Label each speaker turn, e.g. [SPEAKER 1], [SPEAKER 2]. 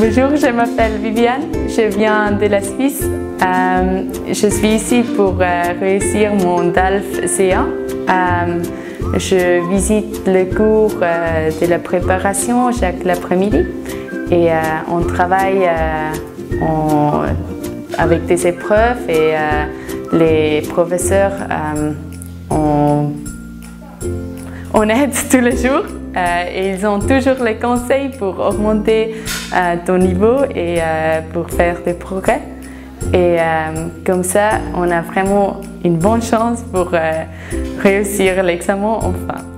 [SPEAKER 1] Bonjour, je m'appelle Viviane, je viens de la Suisse. Je suis ici pour réussir mon DALF C1. Je visite le cours de la préparation chaque après-midi et on travaille avec des épreuves et les professeurs on aide tous les jours. Et ils ont toujours les conseils pour augmenter ton niveau et pour faire des progrès. Et comme ça, on a vraiment une bonne chance pour réussir l'examen enfin.